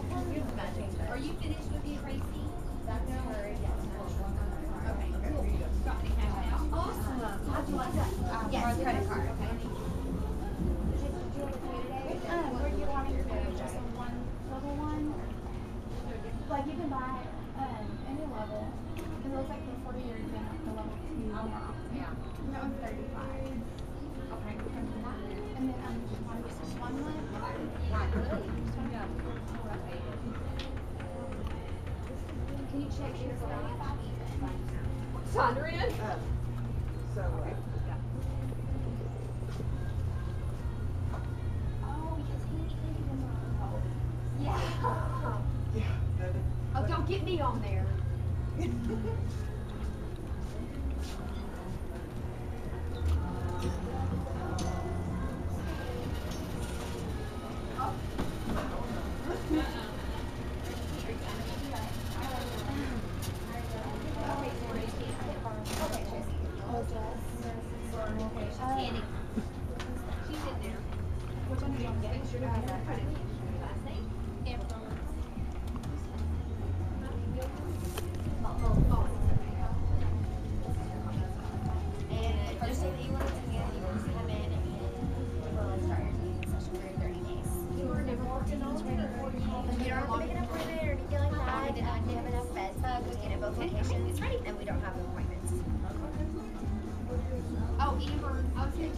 Are you finished with the erasing? That's her, yes. Okay, cool. Got any cash now? Awesome. How'd you like that? Yes, credit card. Okay. Where do you want to pay? Just a one level one? Like you can buy any level. It looks like for 40 years then the level 2. Yeah. That one's 35. Okay. And then just want to get just one left. Can you check your Sandrian? So, Oh, because he Yeah. yeah. Oh, don't get me on there. Annie. She's in there. Which one do you want to get? Last name? And just say that you want to come in, you want to come in, and we'll start your training session for 30 days. You were never working on it? You don't have to make an appointment or anything like that. You don't have to have enough beds booked in both locations, and we don't have appointments. Oh, Amber, I was going to